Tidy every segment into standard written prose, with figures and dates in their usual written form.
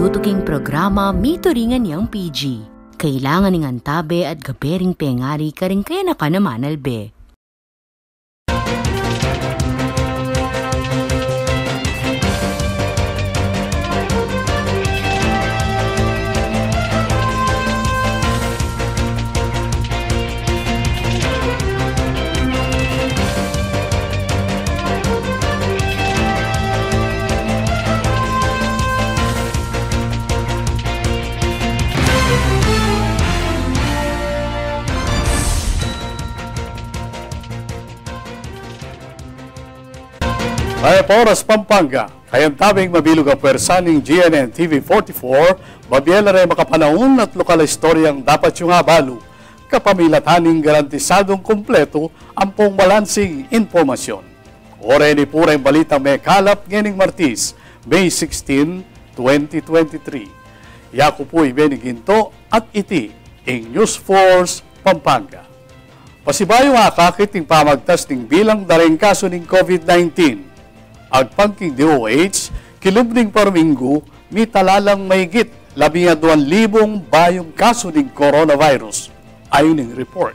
tutuking programa mituringan yang PG. Kailangan ng antabe at gabering pengari karing kaya nakanamanalbe. Ay Oras Pampanga, kayang tabing mabilog ang pwersa ng GNN TV44, babiela rin makapanahon at lokal istoryang dapat yung abalo, kapamilataning garantisadong kumpleto ang pong balansing informasyon. Ore ni purang balitang may kalap nganing Martis, May 16, 2023. Yaku po ibeniginto at iti ang News Force Pampanga. Pasibayo nga kakit ng pamagtas ng bilang daring kaso ng COVID-19. Agpangking DOH, kilubning parminggo, may talalang mahigit 12,000 bayong kaso ng coronavirus. Ayon ng report.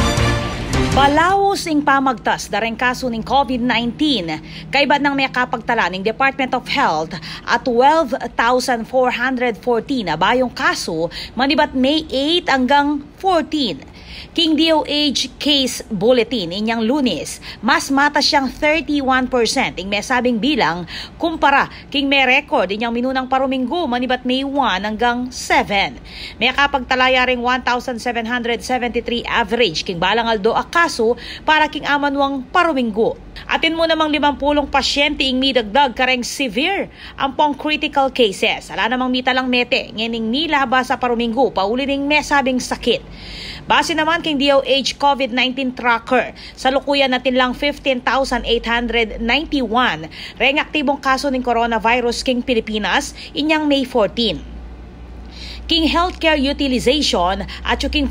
Balawos ing pamagtas dareng kaso ng COVID-19 kaiba nang may kapagtala ng Department of Health at 12,414 na bayong kaso manibat May 8 hanggang 14. King DOH Case Bulletin inyang Lunes, mas mata siyang 31% ing may sabing bilang kumpara king may record inyang minunang paruminggo manibat May 1 hanggang 7. May kapagtalaya ring 1,773 average king balang aldo a kaso para king amanwang paruminggo. Atin mo namang 50 pasyente ing midagdag kareng severe ang pong critical cases. Ala namang mitalang mete ngening milaba sa paruminggo pauli ning may sabing sakit. Base naman king DOH COVID-19 tracker, sa lukuyan natin lang 15,891 reng aktibong kaso ng coronavirus king Pilipinas inyang May 14. King healthcare utilization at king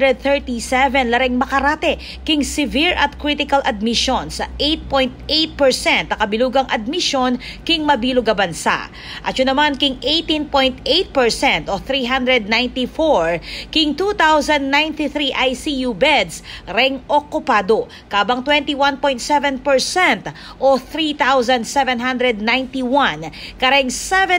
437 lareng makarate king severe at critical admission sa 8.8% kabilugang admission king mabilog a bansa. At yun naman king 18.8% o 394 king 2,093 ICU beds reng okupado kabang 21.7% o 3,791 kareng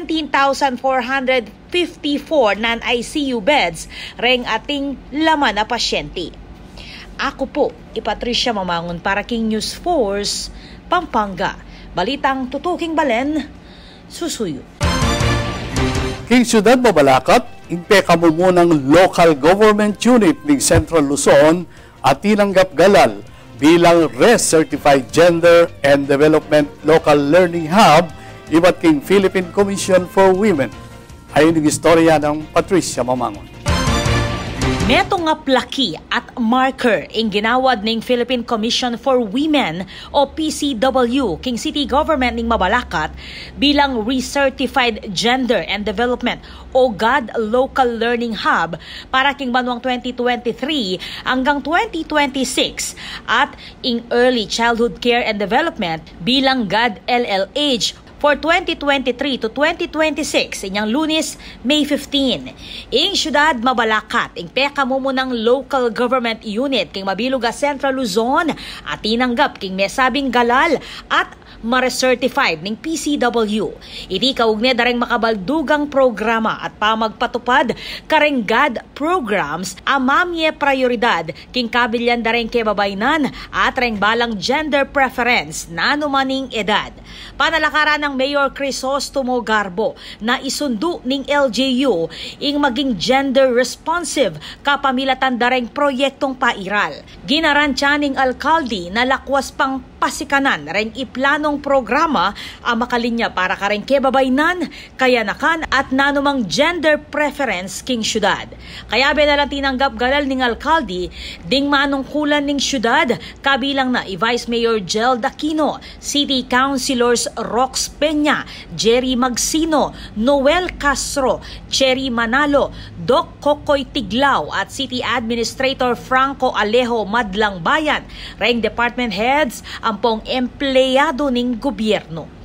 17,454 non-ICU beds reng ating laman na pasyente. Ako po, Patricia Mamangon para King News Force, Pampanga. Balitang tutuking balen, susuyo. King Siyudad Mabalacat, impeka mo munang local government unit ng Central Luzon at tinanggap galal bilang RES-certified Gender and Development Local Learning Hub iba't King Philippine Commission for Women. Ayon ng istorya ng Patricia Mamangon. Meto nga plaki at marker ang ginawad ng Philippine Commission for Women o PCW king City Government ng Mabalacat bilang Recertified Gender and Development o GAD Local Learning Hub para king banwang 2023 hanggang 2026 at in Early Childhood Care and Development bilang GAD LLH for 2023 to 2026 inyang Lunes, May 15. Ing Siyudad Mabalacat, ing peka mo munang local government unit king mabiluga Central Luzon at tinanggap king mesabing galal at ma-recertified ng PCW. Iti kaugne dareng makabaldugang programa at pamagpatupad kareng GAD programs amamye prioridad king kabilyan dareng kebabaynan at reng balang gender preference na anumaning edad. Panalakaran ng Mayor Crisostomo Garbo na isundo ning LGU ing maging gender responsive kapamilatan dareng proyektong pairal. Ginarantya ning alkalde na lakwas pang pasikanan reng iplanong programa ang makalinya para kareng kebabaynan, kayanakan at nanumang gender preference king syudad. Kaya benalang tinanggap galal ning alkalde ding manungkulan ning syudad kabilang na Vice Mayor Jel Daquino, City Councilors Rox Peña, Jerry Magsino, Noel Castro, Cherry Manalo, Doc Kokoy Tiglao at City Administrator Franco Alejo Madlang Bayan, reng department heads ang pong empleyado ning gobyerno.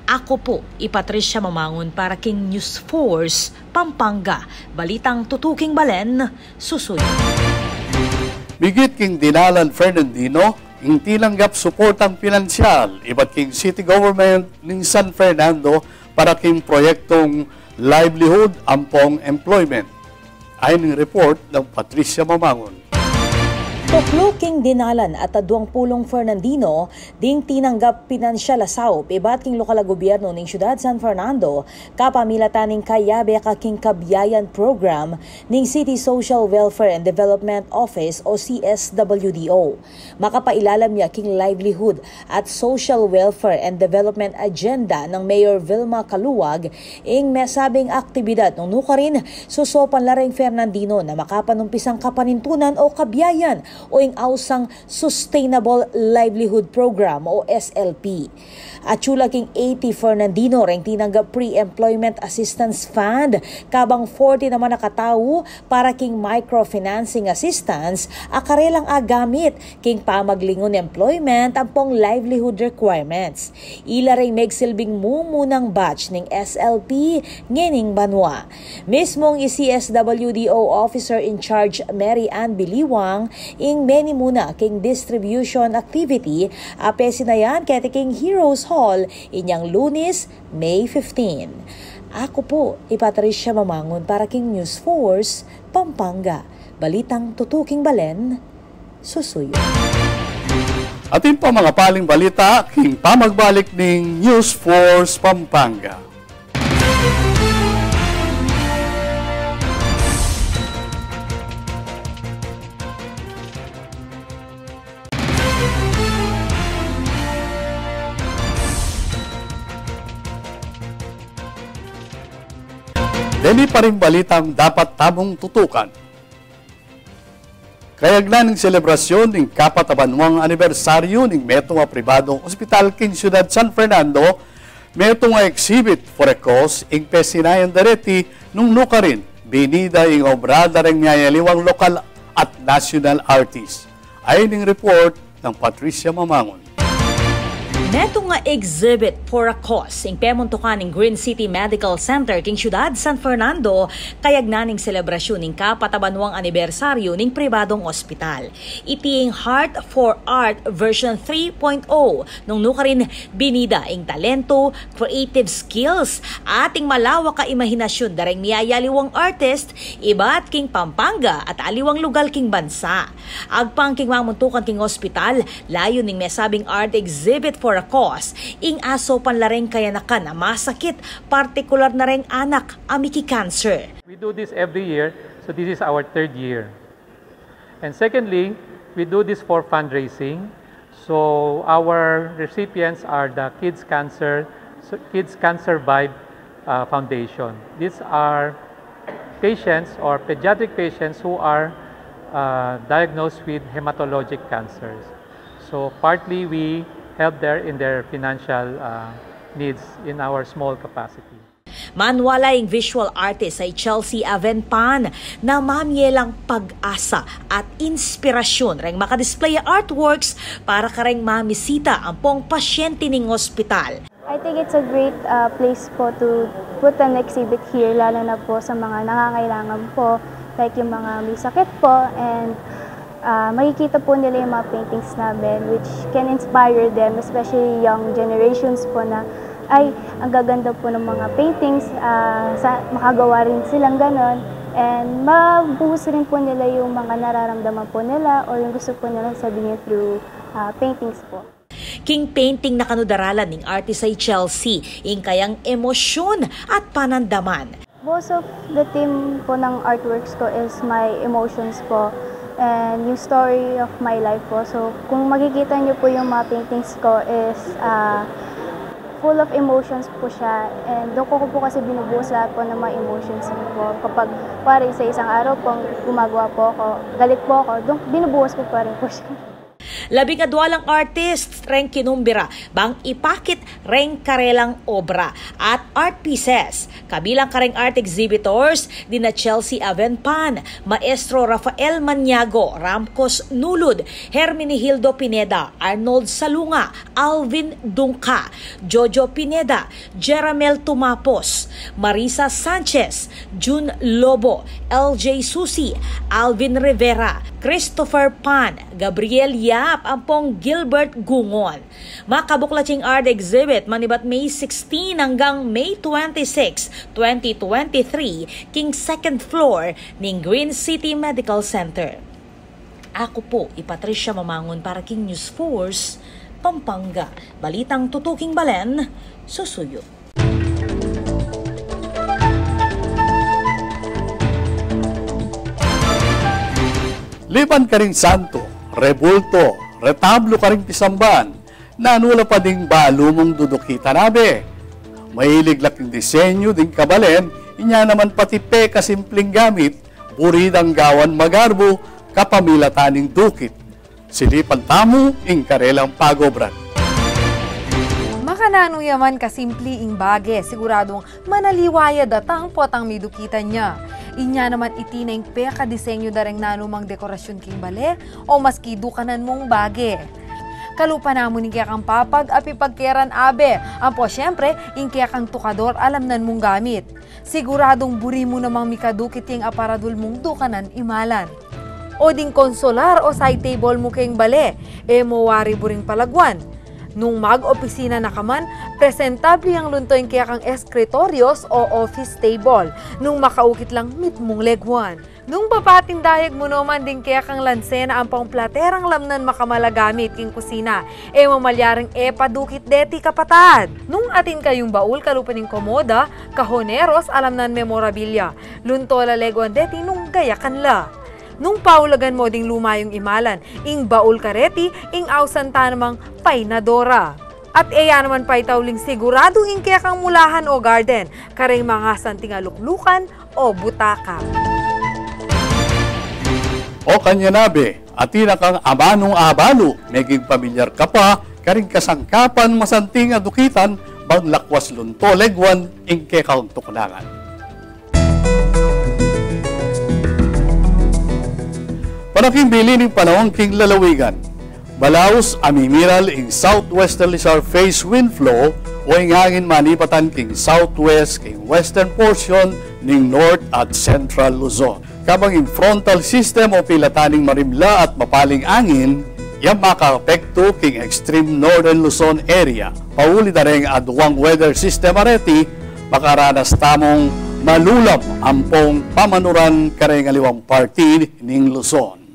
Ako po, Patricia Mamangon para King News Force, Pampanga. Balitang tutuking balen, susunod. Bigit king Dinalan Fernandino, ing tinanggap suportang pinansyal, iba't king city government ng San Fernando para king proyektong livelihood ampong employment. Ayon ng report ng Patricia Mamangon. Tuklo king Dinalan at Aduang Pulong Fernandino ding tinanggap pinansyal asawp iba't king lokal na gobyerno ng siyudad San Fernando kapamilatan ng Kayabe Kaking Kabiyayan Program ng City Social Welfare and Development Office o CSWDO. Makapailalam niya king livelihood at social welfare and development agenda ng Mayor Vilma Caluwag ing mesabing aktibidad nung nukarin susopan lareng Fernandino na makapanumpisang kapanintunan o kabiyayan o ing ausang Sustainable Livelihood Program o SLP. At chula king 80 Fernandino ring tinanggap Pre-Employment Assistance Fund kabang 40 naman nakatawo para king microfinancing assistance akarelang agamit king pamaglingon employment ampong livelihood requirements. Ila ring megsilbing mumunang batch ning SLP ngening banwa. Mismong CSWDO Officer in Charge Mary Ann Biliwang ing many muna king distribution activity ape sinayan kay king Heroes Hall inyang Lunes, May 15. Ako po, Patricia Mamangon para king News Force, Pampanga. Balitang tutuking balen, susuyo. Atin pa mga paling balita, king pamagbalik ng News Force Pampanga. Dili pa rin balitang dapat tamong tutukan. Kayagnan ng selebrasyon ng kapatabanwang anibersaryo ng metong pribadong ospital king Ciudad San Fernando, metong exhibit for a cause ing pesinayan dareti nung nukarin, binida ing obrada ring ngayaliwang lokal at national artist. Ayon ng report ng Patricia Mamangon. Neto nga exhibit for a cause ing pemuntukan ng Green City Medical Center king Ciudad San Fernando kayagnaning selebrasyon ning kapatabanwang anibersaryo ning pribadong ospital. Iti ing Heart for Art version 3.0 nung nukarin binida ing talento, creative skills, ating malawak ka imahinasyon dareng miyayaliwang artist iba't king Pampanga at aliwang lugal king bansa. Agpang king mamuntukan king ospital layo ning mesabing art exhibit for a cause ing aso panlareng kayanakan na masakit, partikular na ring anak amiki cancer. We do this every year, so this is our third year. And secondly, we do this for fundraising. So our recipients are the Kids Cancer Vibe Foundation. These are patients or pediatric patients who are diagnosed with hematologic cancers. So partly we help in their financial needs in our small capacity. Manwalaying visual artist ay Chelsea Avenpan na mamielang pag-asa at inspirasyon reng makadisplay artworks para kareng mamisita ang pong pasyente ning ospital. I think it's a great place po to put an exhibit here, lalo na po sa mga nangangailangan po, like yung mga may sakit po, and makikita po nila yung mga paintings namin which can inspire them, especially young generations po na ay, ang gaganda po ng mga paintings, makagawa rin silang ganon, and mabuhos rin po nila yung mga nararamdaman po nila or yung gusto po nila sabihin through paintings po. King painting na kanudaralan ng artist ay Chelsea, ing kayang emosyon at panandaman. Most of the theme po ng artworks ko is my emotions po and yung story of my life po. So kung makikita niyo po yung mga paintings ko is full of emotions po siya, and doon ko po kasi binubuhos lahat po ng mga emotions po. Kapag pare sa isang araw po gumagawa po ako, galit po ako, doon binubuhos ko pa rin po siya. Labing adwalang artist reng kinumbira bang ipakit reng karelang obra at art pieces Kabilang karing art exhibitors dina Chelsea Avenpan, Maestro Rafael Maniago, Ramcos Nulud, Hermenegildo Pineda, Arnold Salunga, Alvin Dungka, Jojo Pineda, Jeramel Tumapos, Marisa Sanchez, June Lobo, LJ Susi, Alvin Rivera, Christopher Pan, Gabriel Yap, ampong Gilbert Gungon. Makabuklating art exhibit manibat May 16 hanggang May 26, 2023, king second floor ng Green City Medical Center. Ako po, Patricia Mamangon para King News Force, Pampanga. Balitang tutuking balen, susuyo. Liban ka ring santo, rebulto, retablo ka ring pisamban, nanula pa ding balo mong dudukita nabe. Mahilig laking disenyo ding kabalen, inya naman pati peka simpleng gamit, buridang gawan magarbo, kapamilataning dukit. Silipan tamo, ing karelang pagobran. Makanano yaman kasimpli ing bage, siguradong manaliwaya datang potang midukitan niya. Inya naman itineng peka disenyo dareng nanumang dekorasyon king bale o maski dukanan mong bage. Kalupa namo ni kaya kang papag api pagkeran abe. Ampo syempre, ing kaya kang tukador alam nan mong gamit. Siguradong buri mo namang mikadukit yung aparadul mong dukanan imalan. O ding konsolar o side table mo keng bale, mo wari buring palagwan. Nung mag-opisina na kaman, presentable ang luntoy kaya kang eskritoryos o office table. Nung makaukit lang mitmong legwan. Nung papatindayag mo naman din kaya kang lansena ang pang platerang lamnan makamalagamit king kusina. Mamalyaring padukit deti kapatad. Nung atin kayong baul kalupaning komoda, kahoneros alamnan memorabilia. Luntola legwan deti nung gayakan la. Nung paulagan mo ding lumayong imalan, ing baul kareti, ing ausan tanamang painadora. At naman pa'y tauling sigurado ing kaya kang mulahan o garden, kareng mga santingaluklukan o butaka. O kanya nabe, atina kang abanong abalo, meging pamilyar ka pa, karing kasangkapan masanting adukitan, bang lakwas lunto legwan, ing kaya kang tukulangan. Panaking bili ng panahon king lalawigan. Balaos amimiral ing southwestern Lizar phase wind flow o ing hangin manipatan king southwest king western portion ning north at central Luzon. Kabang ing frontal system o pilataning marimla at mapaling angin, yang maka-apekto king extreme northern Luzon area. Pauli na rin aduwang weather system areti, makaranas tamong malulam ampong pamanuran kareng aliwang party ning Luzon.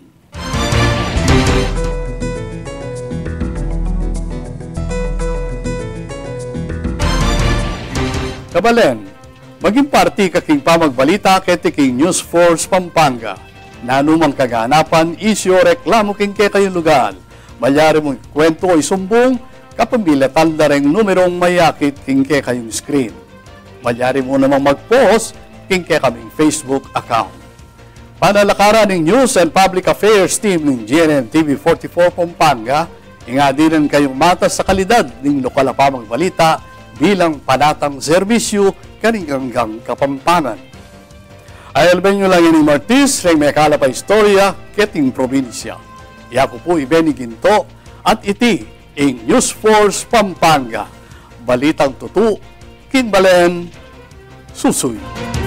Kabalen, maging party kaking pamagbalita keti king News Force Pampanga. Nanumang kaganapan, isyo reklamo king kaya kayong lugar. Malyari mong kwento o isumbong, kapambilatan na rin numerong mayakit king kaya kayong screen. Malyari mo namang mag-post king kaya kaming Facebook account. Panalakaran ng News and Public Affairs team ng GNN TV 44 Pampanga, ingadinan kayong mata sa kalidad ng lokal na pamagbalita bilang panatang serbisyo kaninggang Kapampangan. Ayalben nyo lang yung Martis, ring may kalapa istorya, keting probinsya. Iako po Ibeni Ginto at iti ing News Force Pampanga. Balitang tutu, kinbalen, susuy.